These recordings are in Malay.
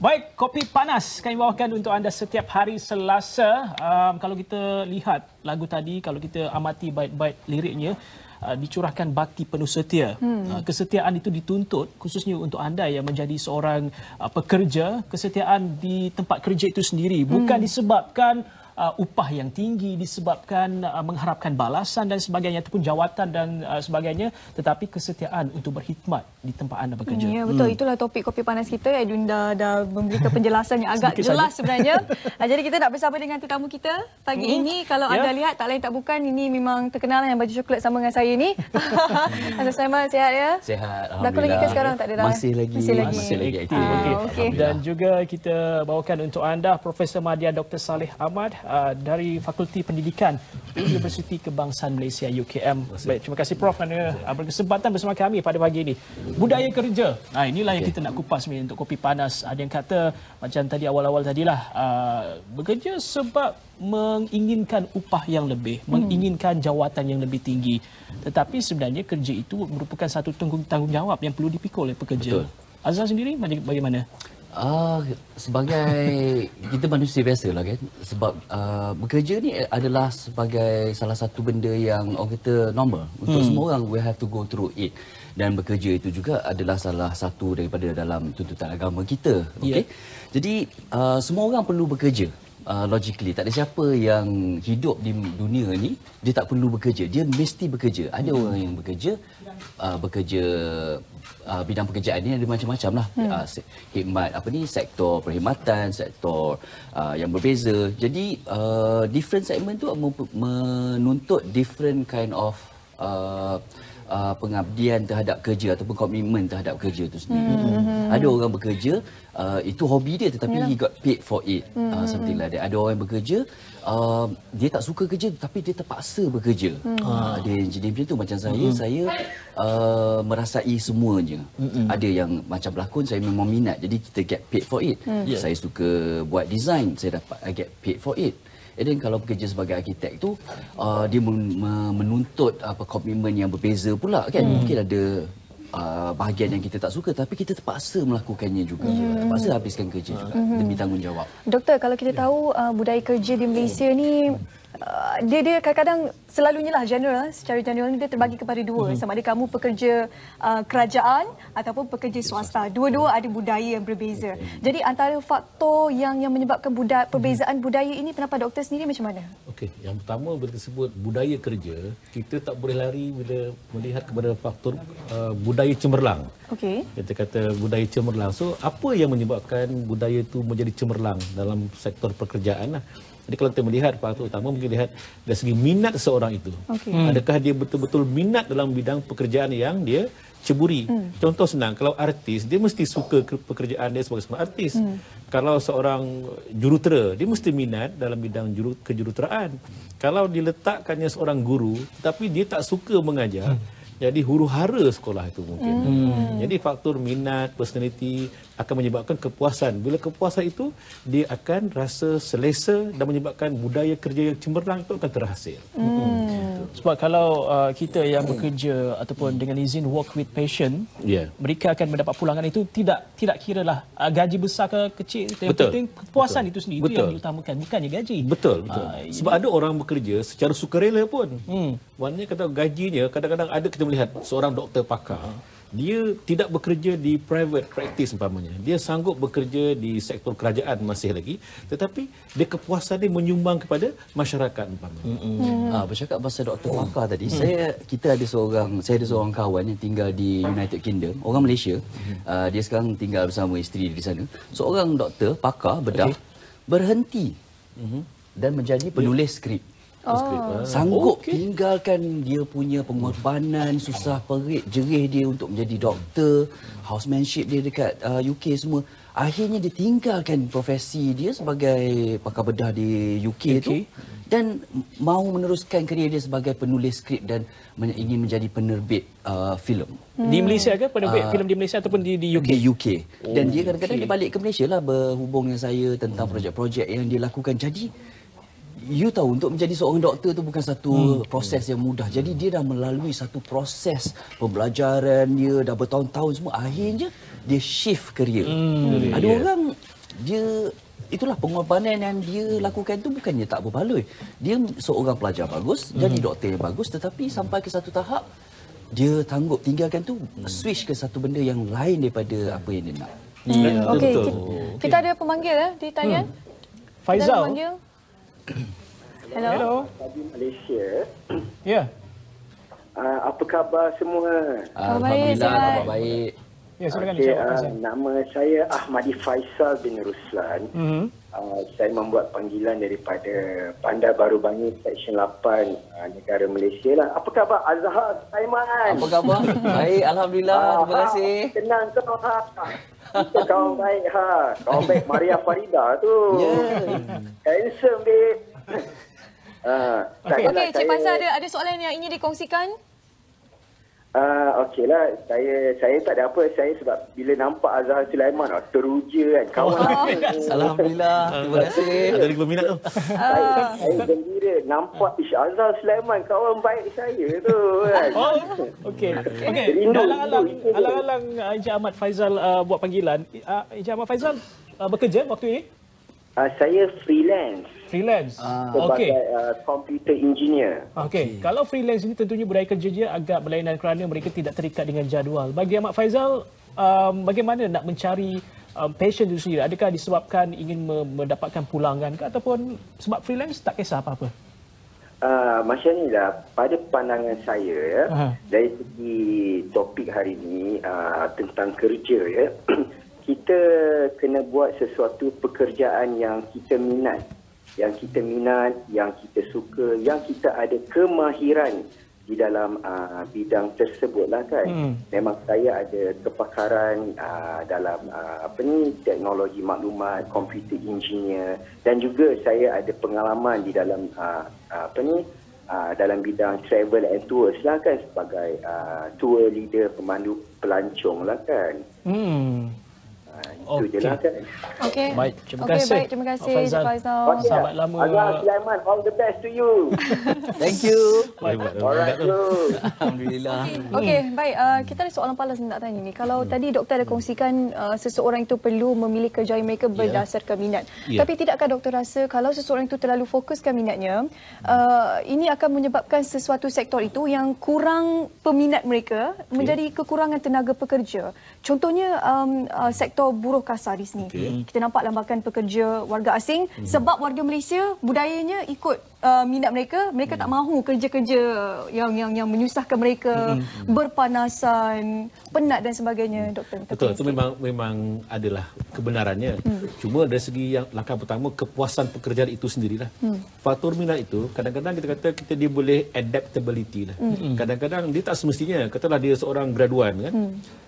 Baik, kopi panas kami bawakan untuk anda setiap hari Selasa. Kalau kita lihat lagu tadi, kalau kita amati bait-bait liriknya, dicurahkan bakti penuh setia. Kesetiaan itu dituntut khususnya untuk anda yang menjadi seorang pekerja. Kesetiaan di tempat kerja itu sendiri bukan disebabkan upah yang tinggi, disebabkan mengharapkan balasan dan sebagainya ataupun jawatan dan sebagainya, tetapi kesetiaan untuk berkhidmat di tempat anda bekerja. Ya, betul. Itulah topik kopi panas kita. Edwin dah memberikan penjelasan yang agak jelas sebenarnya. Jadi kita nak bersama dengan tetamu kita pagi ini. Kalau anda lihat, tak lain tak bukan, ini memang terkenal yang baju coklat sama dengan saya ni. Aziz Sulaiman, sihat ya? Sihat, berapa lagi ke sekarang? Tak ada dah? Masih lagi aktif. Okay. Dan juga kita bawakan untuk anda Profesor Madya Dr. Saleh Ahmad dari Fakulti Pendidikan Universiti Kebangsaan Malaysia UKM. Baik, terima kasih Prof kerana berkesempatan bersama kami pada pagi ini. Budaya kerja. Inilah yang kita nak kupas sebenarnya untuk kopi panas. Ada yang kata macam tadi awal-awal tadilah, bekerja sebab menginginkan upah yang lebih, menginginkan jawatan yang lebih tinggi. Tetapi sebenarnya kerja itu merupakan satu tanggungjawab yang perlu dipikul oleh pekerja. Betul. Azhar sendiri bagaimana? Sebagai kita manusia biasa lah kan, sebab bekerja ni adalah sebagai salah satu benda yang orang kata normal untuk semua orang. We have to go through it, dan bekerja itu juga adalah salah satu daripada dalam tuntutan agama kita. Jadi semua orang perlu bekerja. Logically, tak ada siapa yang hidup di dunia ni dia tak perlu bekerja. Dia mesti bekerja. Ada orang yang bekerja bidang pekerjaan ini ada macam-macam lah. Khidmat sektor perkhidmatan, sektor yang berbeza. Jadi different segment tu menuntut different kind of pengabdian terhadap kerja ataupun komitmen terhadap kerja itu sendiri. Ada orang bekerja itu hobi dia, tetapi he got paid for it, something like that. Ada orang yang bekerja dia tak suka kerja tapi dia terpaksa bekerja. Ada yang jadi macam tu. Macam saya merasai semuanya. Ada yang macam berlakon, saya memang minat, jadi kita get paid for it. Saya suka buat design, saya dapat get paid for it. Dan kalau bekerja sebagai arkitek tu dia menuntut komitmen yang berbeza pula kan. Mungkin ada bahagian yang kita tak suka tapi kita terpaksa melakukannya juga. Terpaksa habiskan kerja juga demi tanggungjawab. Doktor, kalau kita tahu budaya kerja di Malaysia ni dia kadang-kadang selalunya lah secara general dia terbagi kepada dua. Sama ada kamu pekerja kerajaan ataupun pekerja swasta. Dua-dua ada budaya yang berbeza. Jadi antara faktor yang menyebabkan perbezaan budaya ini, pendapat doktor sendiri macam mana? Okey, yang pertama bila disebut budaya kerja, kita tak boleh lari bila melihat kepada faktor budaya cemerlang. Okey. Kita kata budaya cemerlang. So apa yang menyebabkan budaya itu menjadi cemerlang dalam sektor pekerjaan lah. Jadi kalau kita melihat faktor utama, mungkin lihat dari segi minat seseorang itu. Adakah dia betul-betul minat dalam bidang pekerjaan yang dia ceburi. Contoh senang, kalau artis, dia mesti suka pekerjaan dia sebagai seorang artis. Kalau seorang jurutera, dia mesti minat dalam bidang kejuruteraan. Kalau diletakkannya seorang guru, tapi dia tak suka mengajar, jadi huru-hara sekolah itu mungkin. Jadi faktor minat, personality akan menyebabkan kepuasan. Bila kepuasan itu, dia akan rasa selesa dan menyebabkan budaya kerja yang cemerlang itu akan terhasil. Sebab kalau kita yang bekerja ataupun dengan izin work with passion, mereka akan mendapat pulangan itu tidak kiralah gaji besar ke kecil. Yang penting kepuasan itu sendiri itu yang diutamakan, bukannya gaji. Betul. Sebab ada orang bekerja secara sukarela pun. Maknanya kata gajinya, kadang-kadang ada kita melihat seorang doktor pakar, dia tidak bekerja di private practice umpamanya. Dia sanggup bekerja di sektor kerajaan masih lagi, tetapi dia kepuasan dia menyumbang kepada masyarakat umpamanya. Bercakap pasal doktor pakar tadi, saya ada seorang kawan yang tinggal di United Kingdom, orang Malaysia. Dia sekarang tinggal bersama isteri di sana. Seorang doktor pakar bedah berhenti dan menjadi penulis skrip. Sanggup tinggalkan dia punya pengorbanan, susah perit jerih dia untuk menjadi doktor, housemanship dia dekat UK semua. Akhirnya dia tinggalkan profesi dia sebagai pakar bedah di UK tu dan mahu meneruskan kerjaya dia sebagai penulis skrip dan ingin menjadi penerbit filem. Di Malaysia ke? Penerbit filem di Malaysia ataupun di UK? Di UK. Dan dia kadang-kadang dia balik ke Malaysia lah berhubung dengan saya tentang projek-projek yang dia lakukan. Jadi you tahu, untuk menjadi seorang doktor tu bukan satu proses yang mudah. Jadi dia dah melalui satu proses pembelajaran dia dah bertahun-tahun semua. Akhirnya dia shift kerjaya. Ada orang dia itulah pengorbanan yang dia lakukan tu bukannya tak berbaloi. Dia seorang pelajar bagus, jadi doktor yang bagus, tetapi sampai ke satu tahap dia tinggalkan tu, switch ke satu benda yang lain daripada apa yang dia nak. Okey, betul. kita ada pemanggil di talian. Faizal. Kita ada pemanggil. Hello. Hello. Dari Malaysia. Ya. Apa khabar semua? Alhamdulillah, sihat. khabar baik. Ya, silakan Okey, jawab Faizal. nama saya Ahmadi Faisal bin Ruslan. Saya membuat panggilan daripada Bandar Baru Bangil, Seksyen 8, negara Malaysia lah. Apa khabar Azhar Saiman? Apa khabar? Baik, alhamdulillah. Terima kasih. Tenang kau ha. Kita kawan baik ha. Kawan baik Maria Farida tu. Handsome babe. Okey, Cik Faisal ada soalan yang ingin dikongsikan? Okeylah, saya tak ada apa. Saya sebab bila nampak Azhar Sulaiman teruja kan. Kawan Alhamdulillah. Terima kasih. Ada 5 minit tu. saya gembira nampak Azhar Sulaiman kawan baik saya tu kan. Oh, okey. Okey. Alang-alang Encik Ahmad Faizal buat panggilan. Encik Ahmad Faizal bekerja waktu ini? Saya freelance Okey. sebagai computer engineer. Okey, kalau freelance ini tentunya budaya kerja dia agak berlainan kerana mereka tidak terikat dengan jadual. Bagi Ahmad Faizal, bagaimana nak mencari passion itu sendiri? Adakah disebabkan ingin mendapatkan pulangan ke ataupun sebab freelance tak kisah apa-apa? Macam ni lah, pada pandangan saya ya, dari segi topik hari ini tentang kerja ya, kita kena buat sesuatu pekerjaan yang kita minat, yang kita suka, yang kita ada kemahiran di dalam bidang tersebut lah kan. Memang saya ada kepakaran dalam teknologi maklumat, computer engineer, dan juga saya ada pengalaman di dalam dalam bidang travel and tours lah kan, sebagai tour leader, pemandu pelancong lah kan. Itu je lah kan. Okey. Baik, terima Okey, kasih. baik, terima kasih Faizal. Cik Faizal. Sahabat lama. Azhar Sulaiman, all the best to you. Thank you. Alright bro. Alhamdulillah. Okey, baik. Kita ada soalan palas nak tanya ni. Kalau tadi doktor ada kongsikan seseorang itu perlu memilih kerjaya mereka berdasarkan minat. Tapi tidakkah doktor rasa kalau seseorang itu terlalu fokuskan minatnya, ini akan menyebabkan sesuatu sektor itu yang kurang peminat mereka menjadi kekurangan tenaga pekerja. Contohnya sektor buruh kasar di sini. Kita nampak lambakan pekerja warga asing sebab warga Malaysia budayanya ikut minat mereka tak mahu kerja-kerja yang menyusahkan mereka, berpanasan, penat dan sebagainya, doktor. Betul, itu memang adalah kebenarannya. Cuma dari segi yang langkah pertama, kepuasan pekerjaan itu sendirilah. Faktor minat itu kadang-kadang kita kata dia boleh adaptability lah. Kadang-kadang dia tak semestinya, katalah dia seorang graduan kan,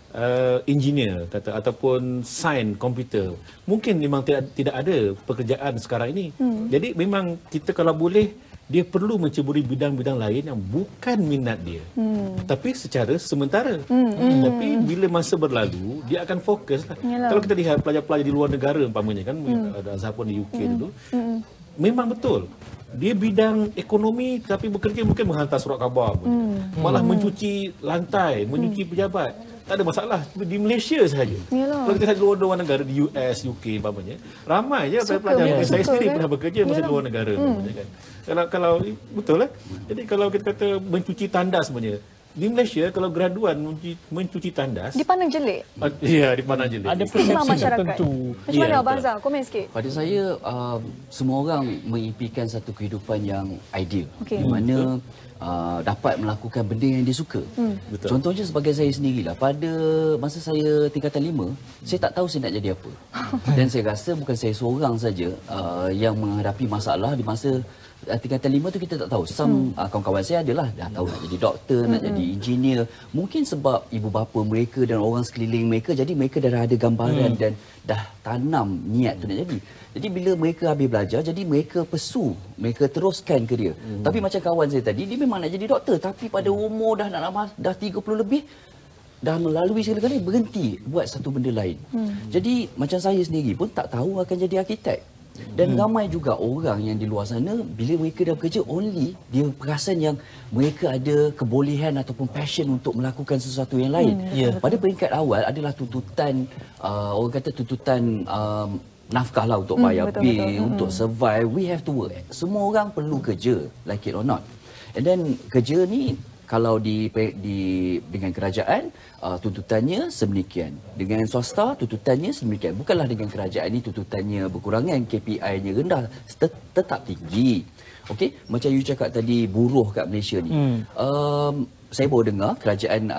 engineer kata ataupun sains komputer, mungkin memang tidak ada pekerjaan sekarang ini. Jadi memang kita kalau boleh, dia perlu menceburi bidang-bidang lain yang bukan minat dia, tapi secara sementara. Tapi bila masa berlalu, dia akan fokus lah. Kalau kita lihat pelajar-pelajar di luar negara umpamanya kan, ada Azhar pun di UK dulu, memang betul dia bidang ekonomi tapi bekerja mungkin menghantar surat khabar pun. Malah mencuci lantai, mencuci pejabat, tak ada masalah di Malaysia sahaja. Kalau kita lihat luar negara, di US, UK umpamanya, ramai je pelajar. Saya sendiri pernah bekerja masa di luar negara umpamanya kan. Kalau betul lah. Jadi kalau kita kata mencuci tandas sebenarnya, di Malaysia kalau graduan mencuci tandas dipandang jelek. Ya, dipandang jelek. Ada persepsi tertentu. Macam mana Abang Azhar? Komen sikit. Pada saya, semua orang mengimpikan satu kehidupan yang ideal. Okey. Di mana dapat melakukan benda yang dia suka. Contohnya sebagai saya sendirilah, pada masa saya tingkatan 5, saya tak tahu saya nak jadi apa. Dan saya rasa bukan saya seorang saja yang menghadapi masalah di masa tingkatan 5 tu. Kita tak tahu. Kawan-kawan saya adalah dah tahu nak jadi doktor, nak jadi engineer. Mungkin sebab ibu bapa mereka dan orang sekeliling mereka, jadi mereka dah ada gambaran dan dah tanam niat tu nak jadi. Jadi bila mereka habis belajar, jadi mereka mereka teruskan kerjaya. Tapi macam kawan saya tadi, dia memang nak jadi doktor, tapi pada umur dah 30 lebih, dah melalui segala-galanya, berhenti buat satu benda lain. Jadi macam saya sendiri pun tak tahu akan jadi arkitek. Dan ramai juga orang yang di luar sana, bila mereka dah bekerja, dia perasan yang mereka ada kebolehan ataupun passion untuk melakukan sesuatu yang lain. Pada peringkat awal adalah tuntutan, orang kata tuntutan nafkah lah untuk bayar betul, bil, betul. untuk survive. We have to work. Semua orang perlu kerja, like it or not. And then kerja ni kalau dengan kerajaan tuntutannya sedemikian, dengan swasta tuntutannya sedemikian. Bukanlah dengan kerajaan ni tuntutannya berkurangan, KPI-nya rendah, tetap tinggi. Okey, macam you cakap tadi buruh kat Malaysia ni. Saya baru dengar kerajaan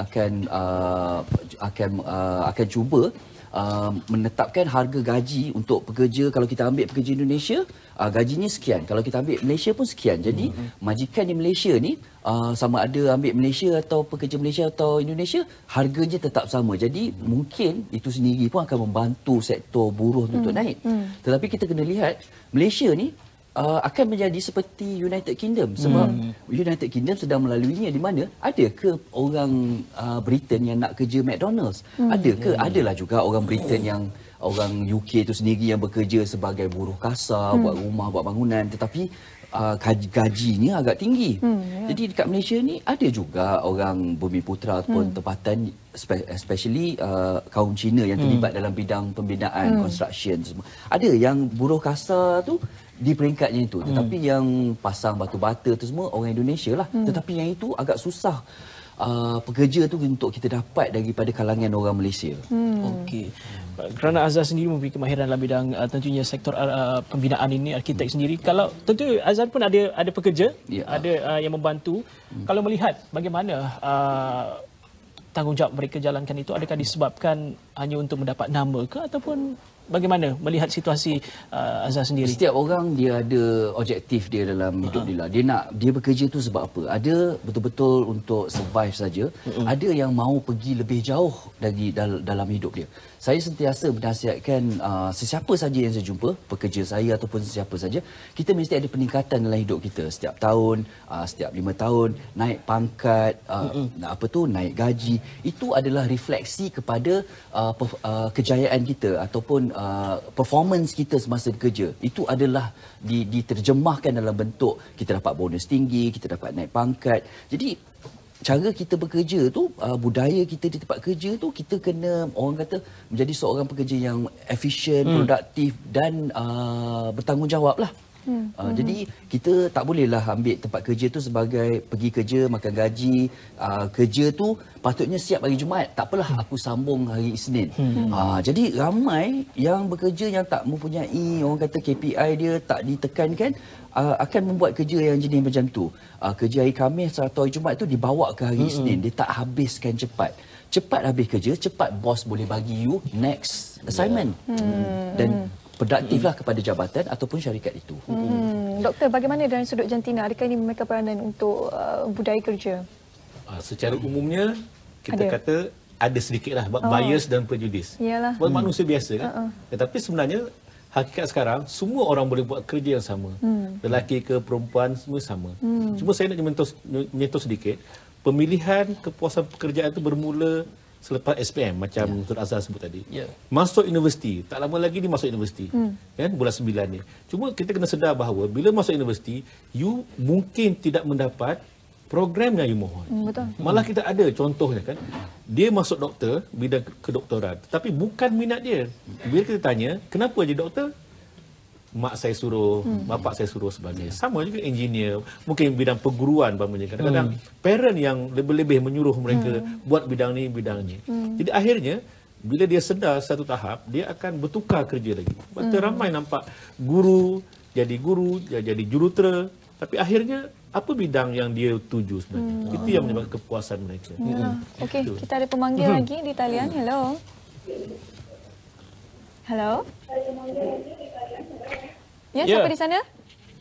akan cuba menetapkan harga gaji untuk pekerja. Kalau kita ambil pekerja Indonesia, gajinya sekian. Kalau kita ambil Malaysia pun sekian. Jadi majikan di Malaysia ni sama ada ambil Malaysia atau pekerja Malaysia atau Indonesia, harganya tetap sama. Jadi mungkin itu sendiri pun akan membantu sektor buruh untuk naik. Tetapi kita kena lihat Malaysia ni akan menjadi seperti United Kingdom, sebab United Kingdom sedang melaluinya, di mana ada ke orang Britain yang nak kerja McDonald's? Ada ke? Adalah juga orang Britain yang orang UK itu sendiri yang bekerja sebagai buruh kasar, buat rumah, buat bangunan, tetapi gajinya agak tinggi. Jadi dekat Malaysia ni ada juga orang Bumiputera ataupun tempatan, especially kaum Cina yang terlibat dalam bidang pembinaan, construction semua. Ada yang buruh kasar tu di peringkatnya itu, tetapi yang pasang batu bata tu semua orang Indonesia lah. Tetapi yang itu agak susah pekerja tu untuk kita dapat daripada kalangan orang Malaysia. Okey. Kerana Azhar sendiri mempunyai kemahiran dalam bidang tentunya sektor pembinaan ini, arkitek sendiri. Kalau tentu Azhar pun ada pekerja, ada yang membantu. Kalau melihat bagaimana tanggungjawab mereka jalankan itu, adakah disebabkan hanya untuk mendapat nama ke, ataupun bagaimana melihat situasi Azhar sendiri? Setiap orang dia ada objektif dia dalam hidup dia lah. Dia bekerja tu sebab apa? Ada betul-betul untuk survive saja. Ada yang mahu pergi lebih jauh dari dalam hidup dia. Saya sentiasa bernasihatkan sesiapa saja yang saya jumpa, pekerja saya ataupun sesiapa saja, kita mesti ada peningkatan dalam hidup kita. Setiap tahun, setiap 5 tahun, naik pangkat, naik gaji. Itu adalah refleksi kepada kejayaan kita ataupun performance kita semasa bekerja. Itu adalah diterjemahkan dalam bentuk kita dapat bonus tinggi, kita dapat naik pangkat. Jadi cara kita bekerja tu, budaya kita di tempat kerja tu, kita kena, orang kata, menjadi seorang pekerja yang efisien, produktif dan bertanggungjawab lah. Jadi kita tak bolehlah ambil tempat kerja tu sebagai pergi kerja, makan gaji, kerja tu patutnya siap hari Jumaat, tak apalah aku sambung hari Isnin. Jadi ramai yang bekerja yang tak mempunyai, orang kata, KPI dia tak ditekankan, akan membuat kerja yang jenis macam tu. Kerja hari Khamis atau hari Jumaat tu dibawa ke hari Isnin, dia tak habiskan cepat. Cepat habis kerja, cepat bos boleh bagi you next assignment. Dan produktiflah kepada jabatan ataupun syarikat itu. Doktor, bagaimana dari sudut jantina? Adakah ini memainkan peranan untuk budaya kerja? Secara umumnya kita kata ada sedikitlah bias dan prejudis. Iyalah. Buat manusia biasa kan. Tetapi sebenarnya hakikat sekarang semua orang boleh buat kerja yang sama. Lelaki ke perempuan semua sama. Cuma saya nak menyentuh sedikit, pemilihan kepuasan pekerjaan itu bermula selepas SPM macam Dr. Azhar sebut tadi. Masuk universiti, tak lama lagi ni masuk universiti. Kan, bulan 9 ni. Cuma kita kena sedar bahawa bila masuk universiti, you mungkin tidak mendapat program yang you mohon. Betul. Malah kita ada contohnya kan. Dia masuk doktor, bidang kedoktoran, tetapi bukan minat dia. Bila kita tanya, kenapa jadi doktor? Mak saya suruh, bapak saya suruh sebagainya. Sama juga engineer, mungkin bidang perguruan umpamanya. Kadang-kadang parent yang lebih-lebih menyuruh mereka buat bidang ni, bidang ni. Jadi akhirnya bila dia sedar satu tahap, dia akan bertukar kerja lagi. Sebab ramai nampak guru, jadi jurutera, tapi akhirnya apa bidang yang dia tuju sebenarnya? Itu yang menyebabkan kepuasan mereka. Okey, kita ada pemanggil lagi di talian. Hello. Hello. Ya, siapa di sana?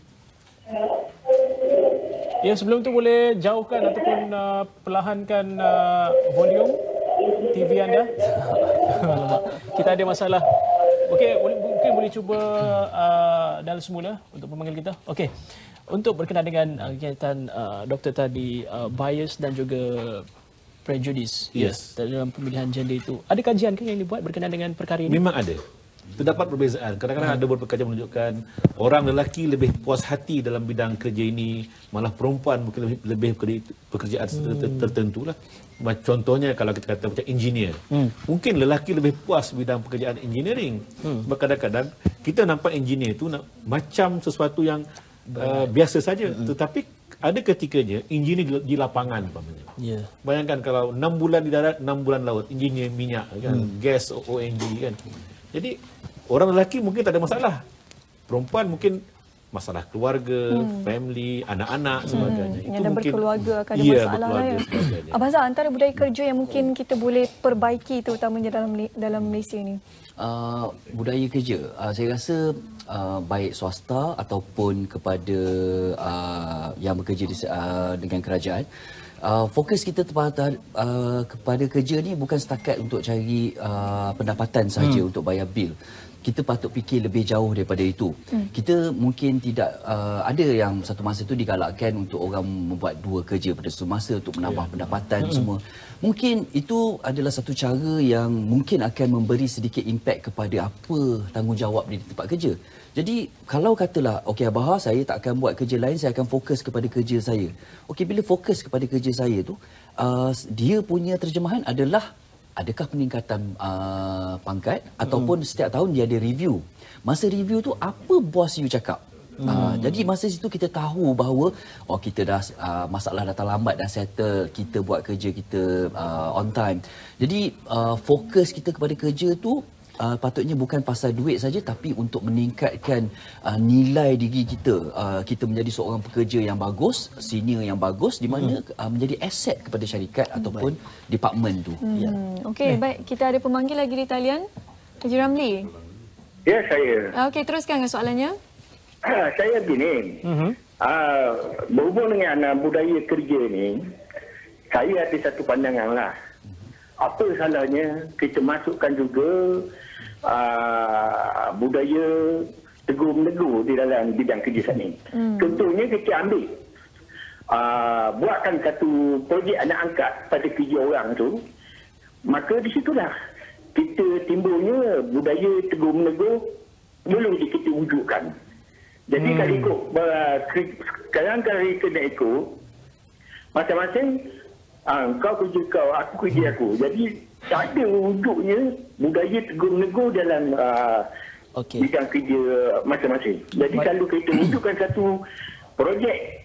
Ya, sebelum tu boleh jauhkan ataupun perlahankan volume TV anda. Kita ada masalah. Okey, mungkin boleh cuba dalam semula untuk pemanggil kita. Okey. Untuk berkenaan dengan kegiatan doktor tadi, bias dan juga prejudice Yes. dalam pemilihan gender itu. Ada kajian ke yang dibuat berkenaan dengan perkara ini? Memang ada. terdapat perbezaan. Kadang-kadang ada beberapa kajian menunjukkan orang lelaki lebih puas hati dalam bidang kerja ini, malah perempuan mungkin lebih pekerjaan tertentu lah. Contohnya kalau kita kata macam engineer, mungkin lelaki lebih puas bidang pekerjaan engineering. Sebab kadang-kadang kita nampak engineer itu macam sesuatu yang biasa saja, tetapi ada ketikanya engineer di lapangan umpamanya. Bayangkan kalau 6 bulan di darat, 6 bulan laut, engineer minyak kan, gas ONG kan. Jadi orang lelaki mungkin tak ada masalah. Perempuan mungkin masalah keluarga, family, anak-anak sebagainya. Yang dah berkeluarga akan ada masalah lah ya. Abang Azhar, antara budaya kerja yang mungkin kita boleh perbaiki terutamanya dalam Malaysia ni. Budaya kerja, saya rasa baik swasta ataupun kepada yang bekerja dengan kerajaan, fokus kita kepada kerja ni bukan setakat untuk cari pendapatan saja untuk bayar bil. Kita patut fikir lebih jauh daripada itu. Kita mungkin tidak ada yang satu masa itu digalakkan untuk orang membuat 2 kerja pada satu masa untuk menambah pendapatan semua. Mungkin itu adalah satu cara yang mungkin akan memberi sedikit impak kepada apa tanggungjawab di tempat kerja. Jadi kalau katalah, okey Abah, saya tak akan buat kerja lain, saya akan fokus kepada kerja saya. Okey, bila fokus kepada kerja saya tu, dia punya terjemahan adalah adakah peningkatan pangkat ataupun setiap tahun dia ada review. Masa review tu apa bos you cakap? Jadi masa situ kita tahu bahawa kita dah masalah datang lambat dah settle, kita buat kerja kita on time. Jadi fokus kita kepada kerja tu patutnya bukan pasal duit saja, tapi untuk meningkatkan nilai diri kita. Kita menjadi seorang pekerja yang bagus, senior yang bagus, di mana menjadi aset kepada syarikat ataupun department tu. Okey, baik. Kita ada pemanggil lagi di talian. Haji Ramli. Ya, saya. Okey, teruskan dengan soalannya. Saya begini. Berhubung dengan budaya kerja ni, saya ada satu pandangan lah. Apa salahnya kita masukkan juga budaya tegur-menegur di dalam bidang kerja ni. Contohnya kita ambil buatkan satu projek anak angkat pada kerja orang tu, maka di situlah kita timbulnya budaya tegur-menegur belum kita wujudkan. Jadi kalau ikut sekarang kalau kita nak ikut masing-masing, kau kerja kau, aku kerja aku. Jadi tak ada wujudnya budaya tegur-menegur dalam bidang kerja masing-masing. Jadi kalau kita wujudkan satu projek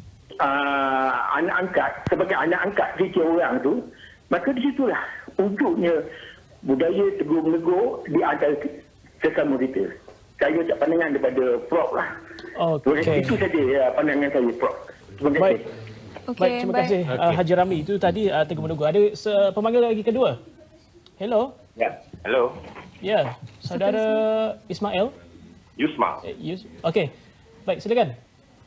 anak angkat sebagai anak angkat kerja orang tu, maka di situlah wujudnya budaya tegur-menegur di antara sesama kita. Saya tak pandangan daripada Prof lah. Itu saja pandangan saya, Prof. Terima kasih. Baik, terima kasih Haji Ramli. Itu tadi tegur-menegur. Ada pemanggil lagi kedua. Hello. Ya, hello. Ya, saudara Ismail. Yusma. Okey. Baik, silakan.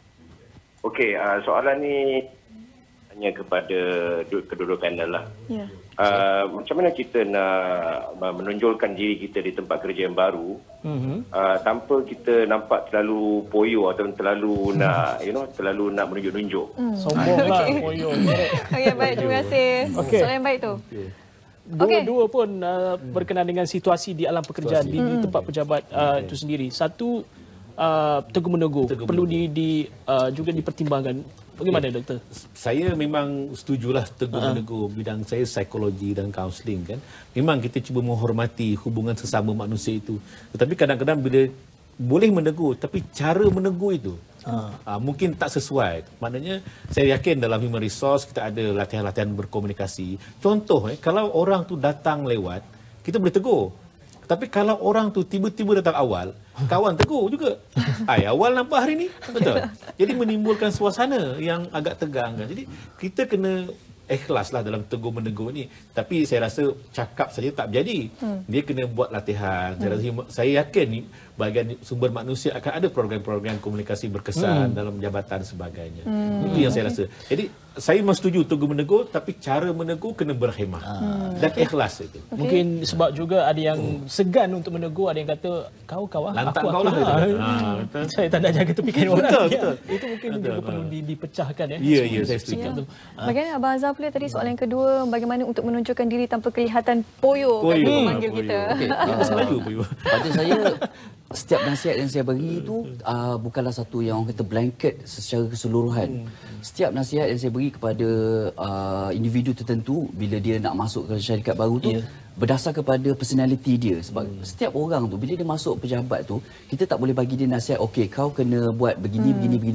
Okey, soalan ni hanya kepada kedua-dua panel lah. Ya. Macam mana kita nak menonjolkan diri kita di tempat kerja yang baru tanpa kita nampak terlalu poyo atau terlalu nak terlalu nak menunjuk-nunjuk. Sombonglah poyo. Okey, baik, terima kasih. Soalan yang baik tu. Dua-dua pun berkenaan dengan situasi di alam pekerjaan di tempat pejabat itu sendiri. Satu, tegur-menegur perlu juga dipertimbangkan. Bagaimana, Doktor? Saya memang setujulah tegur-menegur. Bidang saya psikologi dan kaunseling kan. Memang kita cuba menghormati hubungan sesama manusia itu. Tetapi kadang-kadang bila boleh menegur, tapi cara menegur itu mungkin tak sesuai. Maknanya saya yakin dalam human resource kita ada latihan-latihan berkomunikasi. Contoh, kalau orang tu datang lewat, kita boleh tegur. Tapi kalau orang tu tiba-tiba datang awal, kawan tegur juga. Awal nampak hari ni. Betul. Jadi menimbulkan suasana yang agak tegang kan. Jadi kita kena ikhlaslah dalam tegur-menegur ni. Tapi saya rasa cakap saja tak berjadi. Dia kena buat latihan. Saya yakin ni bahagian sumber manusia akan ada program-program komunikasi berkesan dalam jabatan sebagainya. Itu yang saya rasa. Jadi saya memang setuju tegur menegur, tapi cara menegur kena berkhemah dan ikhlas itu. Mungkin sebab juga ada yang segan untuk menegur, ada yang kata kau Lantak aku kau lah. betul. Saya tak nak jaga tepikan orang. Betul. Itu mungkin juga perlu dipecahkan ya. Ya, saya setuju. Bagaimana Abang Azhar pula tadi soalan yang kedua, bagaimana untuk menunjukkan diri tanpa kelihatan poyo kata pemanggil kita. Okey. Selalu Poyo. Pada saya, setiap nasihat yang saya bagi itu bukanlah satu yang orang kata blanket secara keseluruhan. Setiap nasihat yang saya beri kepada individu tertentu bila dia nak masuk ke syarikat baru tu, berdasar kepada personality dia. Sebab setiap orang tu bila dia masuk pejabat tu, kita tak boleh bagi dia nasihat, okey kau kena buat begini.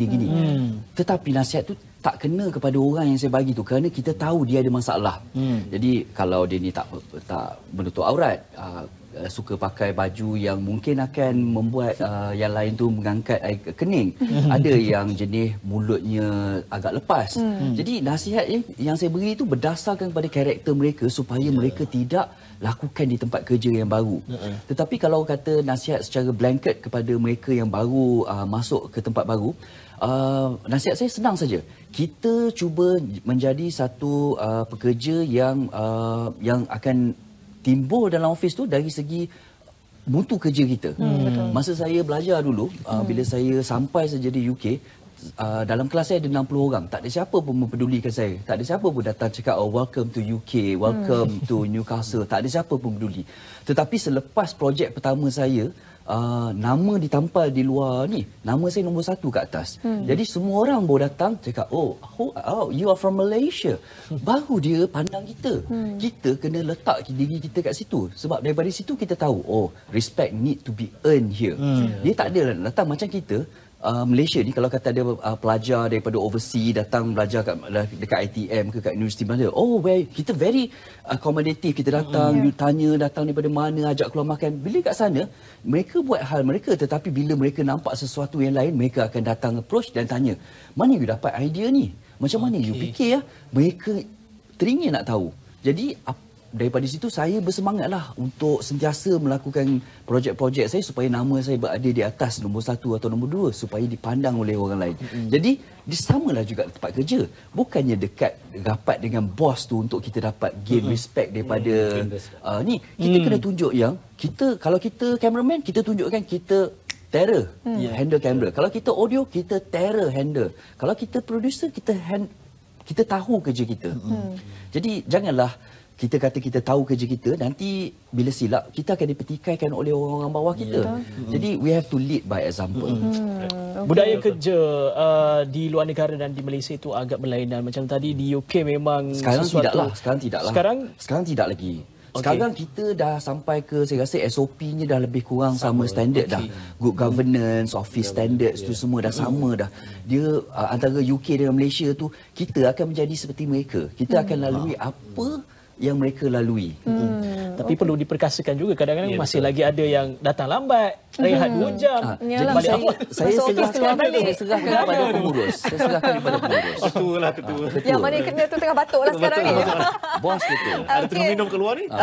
Tetapi nasihat tu tak kena kepada orang yang saya bagi tu, kerana kita tahu dia ada masalah. Jadi kalau dia ni tak menutup aurat, suka pakai baju yang mungkin akan membuat yang lain tu mengangkat air kening. Ada yang jenis mulutnya agak lepas. Jadi nasihat yang saya beri itu berdasarkan kepada karakter mereka supaya mereka tidak lakukan di tempat kerja yang baru. Tetapi kalau kata nasihat secara blanket kepada mereka yang baru masuk ke tempat baru, nasihat saya senang saja. Kita cuba menjadi satu pekerja yang akan timbul dalam office tu dari segi mutu kerja kita. Masa saya belajar dulu, bila saya sampai saja di UK, dalam kelas saya ada 60 orang. Tak ada siapa pun mempedulikan saya. Tak ada siapa pun datang cakap, oh welcome to UK, welcome to Newcastle. Tak ada siapa pun peduli. Tetapi selepas projek pertama saya, nama ditampal di luar ni, nama saya nombor 1 kat atas. Jadi semua orang baru datang cakap, oh you are from Malaysia. Baru dia pandang kita. Kita kena letak diri kita kat situ. Sebab daripada situ kita tahu, oh respect need to be earned here. Dia tak ada datang macam kita. Malaysia ni kalau kata ada pelajar daripada overseas datang belajar dekat ITM ke kat Universiti mana, kita very accommodative. Kita datang, you tanya datang daripada mana, ajak keluar makan. Bila kat sana mereka buat hal mereka, tetapi bila mereka nampak sesuatu yang lain, mereka akan datang approach dan tanya, mana you dapat idea ni, macam mana you fikir ya. Mereka teringin nak tahu. Jadi daripada situ saya bersemangatlah untuk sentiasa melakukan projek-projek saya supaya nama saya berada di atas nombor 1 atau nombor 2 supaya dipandang oleh orang lain. Jadi samalah juga tempat kerja. Bukannya dekat rapat dengan bos tu untuk kita dapat gain respect daripada ni. Kita kena tunjuk yang kita, kalau kita cameraman, kita tunjukkan kita terror handle kamera. Kalau kita audio, kita terror handle. Kalau kita producer, kita tahu kerja kita. Jadi janganlah kita kata kita tahu kerja kita, nanti bila silap kita akan dipertikaikan oleh orang-orang bawah kita. Jadi we have to lead by example. Budaya kerja di luar negara dan di Malaysia itu agak berlainan. Macam tadi di UK memang Sekarang sesuatu... tidaklah. Sekarang tidak lagi. Okay. Sekarang kita dah sampai ke, saya rasa SOP-nya dah lebih kurang sama standard dah. Good governance, office standards tu semua dah sama dah. Dia antara UK dengan Malaysia tu, kita akan menjadi seperti mereka. Kita akan lalui apa yang mereka lalui. Tapi perlu diperkasakan juga, kadang-kadang masih lagi ada yang datang lambat, rehat 2 jam. Jadi saya serahkan kepada pengurus. Ketua. Yang mana yang kena tu tengah batuk lah sekarang ni. Bos betul. Ada tengah minum keluar ni?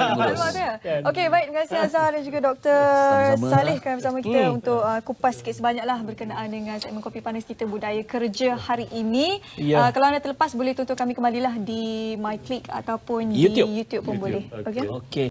Okey, baik. Terima kasih Azhar dan juga Dr. Saleh kerana bersama kita untuk kupas sikit sebanyaklah berkenaan dengan segmen Kopi Panas kita budaya kerja hari ini. Kalau anda terlepas, boleh tonton kami kembalilah di MyClick ataupun di YouTube pun boleh. Okey.